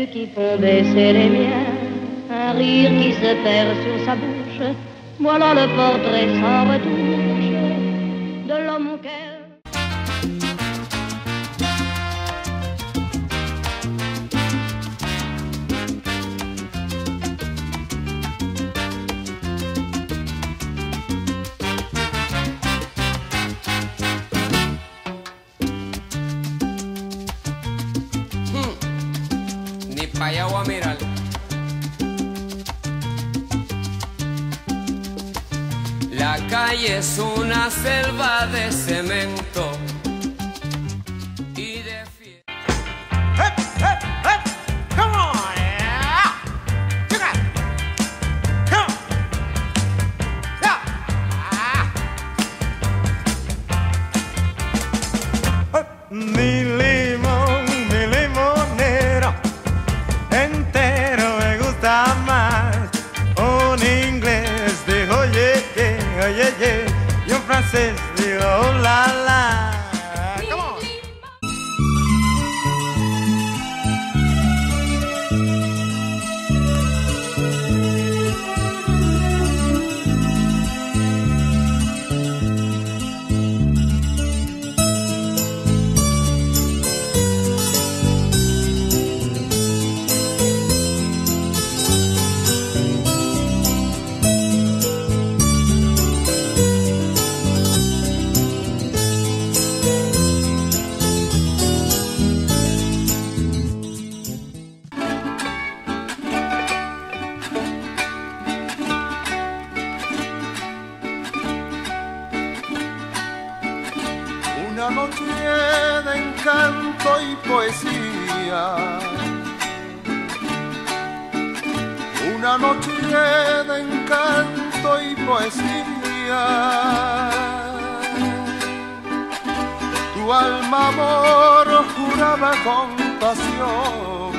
qui font baisser les miens, un rire qui se perd sur sa bouche, voilà le portrait sans retouche de l'homme auquel... Pa' allá voy a mirar. La calle es una selva de cemento y de fiesta. Hey, hey, hey, come on, yeah. You got it. Come on. Yeah. Mi limonero entero me gusta más. Un inglés dijo oye, oye, y un francés dijo oh, la, la. Come on. Una noche de encanto y poesía, una noche de encanto y poesía. Tu alma amor juraba con pasión